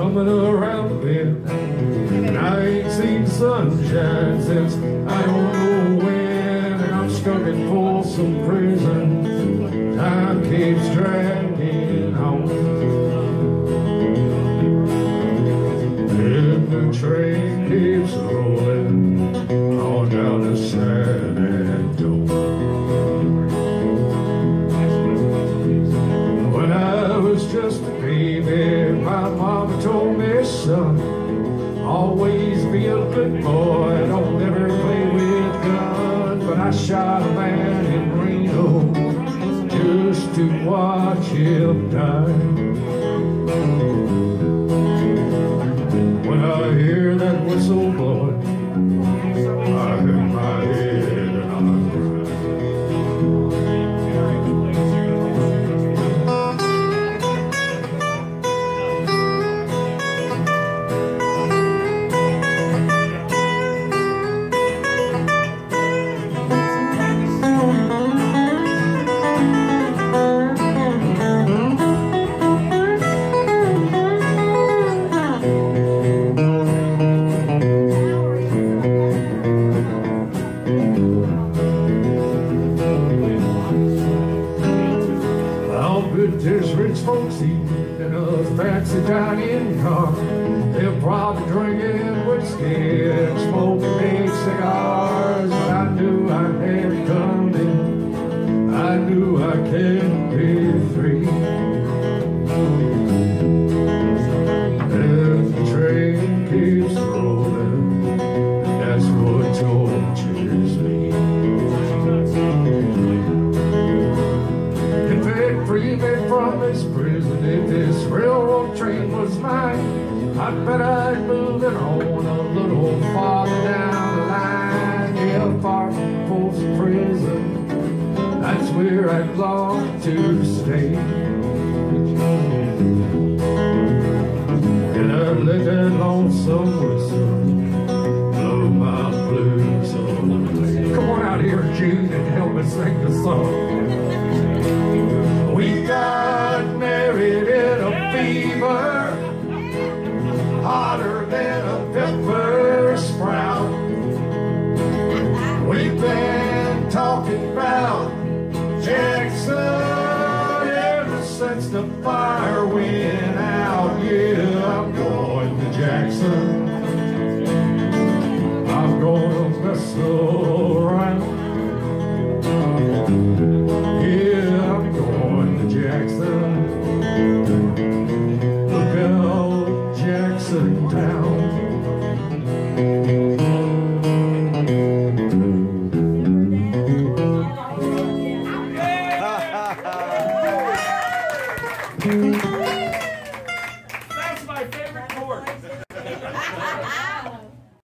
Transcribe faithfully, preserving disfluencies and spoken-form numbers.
coming around the bend, and I ain't seen sunshine since I don't know when, and I'm stuck in Folsom Prison. Time keeps dragging on, and the train keeps rolling on down the San Antonio. When I was just a baby, my mama told me, son, always be a good boy, don't ever play with guns. But I shot a man in Reno just to watch him die. When I hear that whistle blowing, I hang my head and I cry. There's rich folks eating in a fancy dining car. They're probably drinking whiskey and smoking big cigars. But I knew I had it coming, I knew I can't be free. And the train keeps rolling, and that's what tortures me. Free me from this prison. If this railroad train was mine, I bet I'd move it on a little farther down the line. Yeah, far from Folsom Prison, that's where I'd long to stay. And I'd let that lonesome whistle blow my blues away. Come on out here, Jude, and help me sing the song. We got married in a fever, hotter than a pepper sprout. We've been talking about Jackson ever since the fire went out. Yeah, I'm going to Jackson. I'm gonna mess around. Yeah, I'm going to Jackson. Look out, Jackson Town. Yeah.